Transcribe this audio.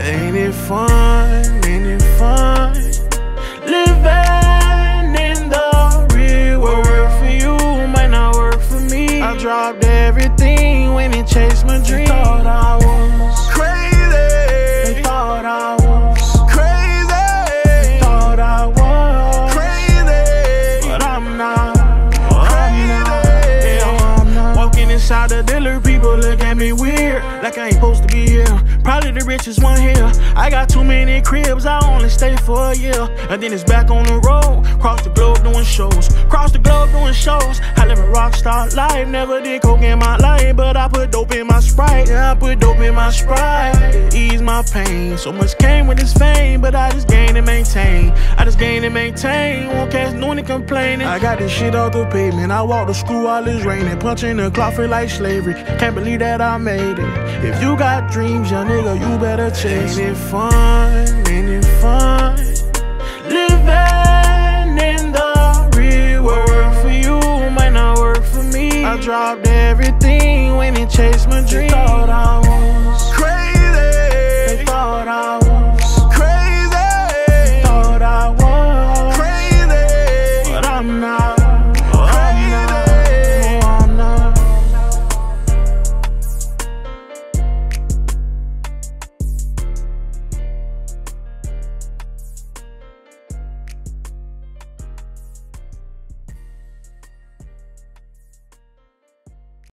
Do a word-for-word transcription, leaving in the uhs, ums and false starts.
Ain't it fun, ain't it fun? Living in the real world. What work for you might not work for me. I dropped everything when it chased my dream. They thought I was crazy. They thought I was crazy. They thought I was crazy. But I'm not. I'm not. Yeah, I'm not. Walking inside the dealer, people look at me weird, like I ain't supposed to be here. Probably the richest one here. I got too many cribs, I only stay for a year. And then it's back on the road, cross the globe doing shows. Cross the globe doing shows. I live a rock star life, never did coke in my life, but I put dope in my Sprite. Yeah, I put dope in my Sprite to ease my pain. So much came with this fame, but I just gain and maintain. I just gain and maintain, won't catch no one complaining. I got this shit off the pavement, I walk the school while it's raining. Punching the clock feel like slavery, can't believe that I made it. If you got dreams, young nigga, you better chase. Ain't it fun, ain't it fun? Living in the real world. What work for you might not work for me. I dropped everything when it chased my dream. They thought I was